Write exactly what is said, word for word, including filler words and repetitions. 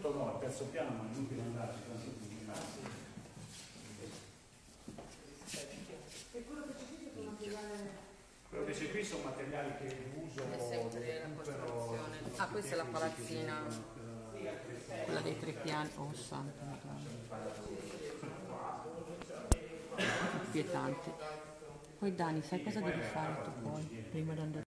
tutto no, il terzo piano, ma è inutile andarci, tanto più. E quello che c'è qui è un materiale... Quello che c'è qui sono materiali che uso... È sempre la costruzione. Ah, questa è la palazzina, quella dei tre piani. Oh, santa Madonna. Inquietante. Poi Dani, sai cosa devi fare tu poi, prima di andare?